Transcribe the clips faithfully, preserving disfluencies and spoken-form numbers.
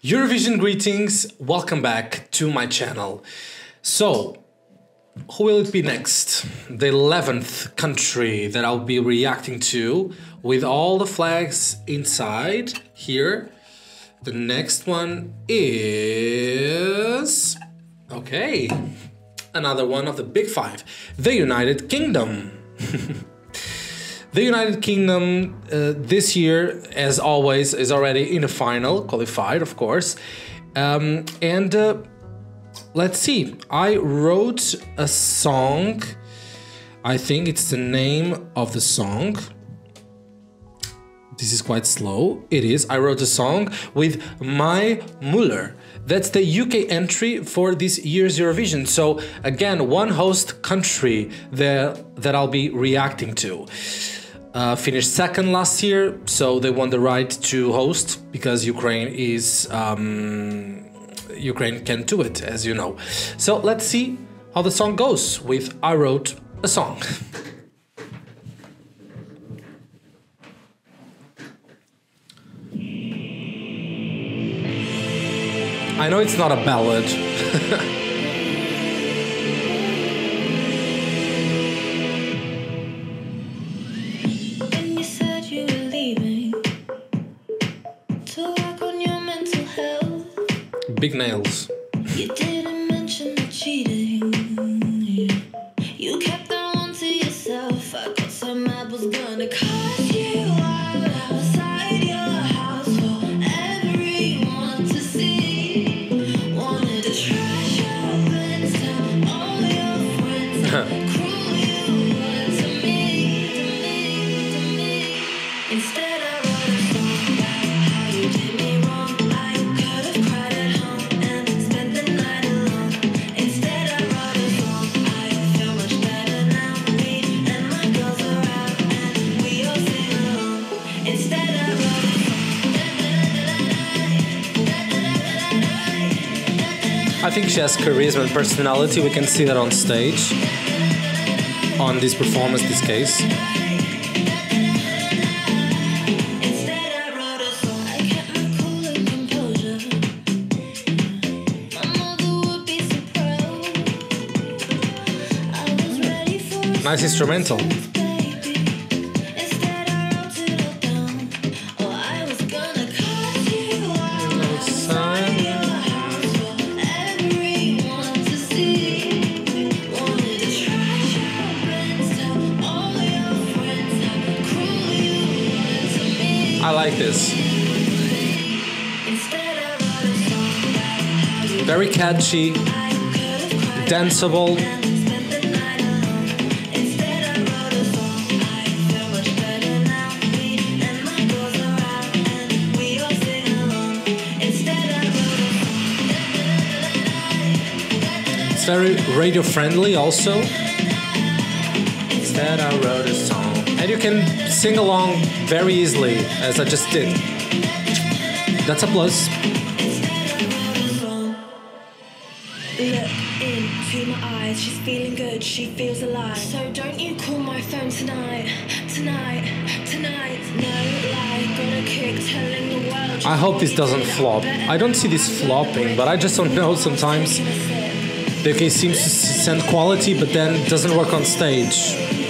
Eurovision Greetings, welcome back to my channel. So, who will it be next? The eleventh country that I'll be reacting to with all the flags inside here. The next one is... okay, another one of the big five, the United Kingdom. The United Kingdom uh, this year, as always, is already in the final, qualified, of course. Um, and uh, let's see, I wrote a song. I think it's the name of the song. This is quite slow. It is. I wrote a song with Mai Muller. That's the U K entry for this year's Eurovision. So again, one host country that, that I'll be reacting to. Uh, finished second last year, so they won the right to host because Ukraine is um, Ukraine can do it, as you know. So let's see how the song goes with I Wrote a Song. I know it's not a ballad. Big nails. You didn't mention the cheating. You kept that one to yourself. I got so mad, was gonna cut you out outside your house for everyone to see. Wanted to trash your friends, tell all your friends how cruel you were to me, to me, to me. Instead I wrote a song about how you did me wrong. I could have cried at home. I think she has charisma and personality. We can see that on stage, on this performance, this case. Nice instrumental. I like this. Very catchy, danceable. It's very radio friendly also. Instead I wrote a song. And you can sing along very easily, as I just did. That's a plus. Look into my eyes, she's feeling good, she feels alive. So don't you call my phone tonight, tonight, tonight. No lie, got a kick telling the world. I hope this doesn't flop. I don't see this flopping, but I just don't know sometimes. The case seems to send quality, but then it doesn't work on stage.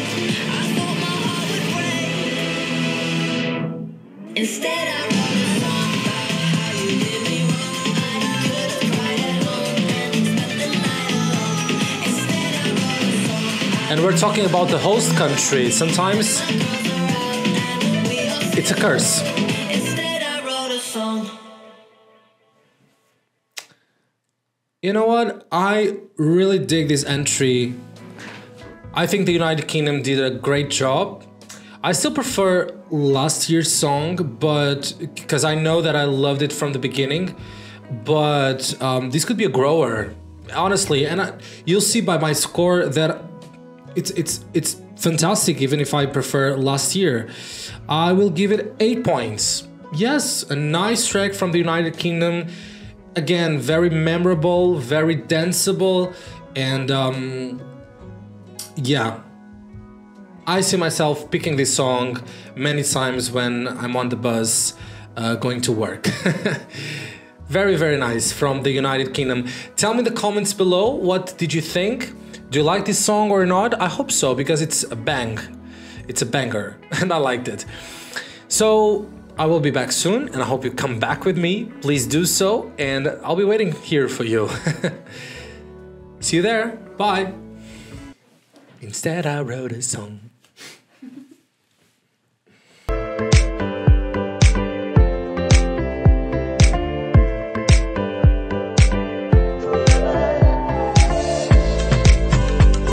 Instead I wrote a song about how you did me wrong. I could have cried at home and spent the night alone. Instead I wrote a song. And we're talking about the host country. Sometimes it's a curse. Instead I wrote a song. You know what? I really dig this entry. I think the United Kingdom did a great job. I still prefer last year's song, but because I know that I loved it from the beginning, but um, this could be a grower, honestly. And I, you'll see by my score that it's it's it's fantastic. Even if I prefer last year, I will give it eight points. Yes, a nice track from the United Kingdom. Again, very memorable, very danceable, and um, yeah. I see myself picking this song many times when I'm on the bus uh, going to work. Very, very nice from the United Kingdom. Tell me in the comments below, what did you think? Do you like this song or not? I hope so, because it's a bang. It's a banger, and I liked it. So I will be back soon, and I hope you come back with me. Please do so, and I'll be waiting here for you. See you there. Bye. Instead, I wrote a song.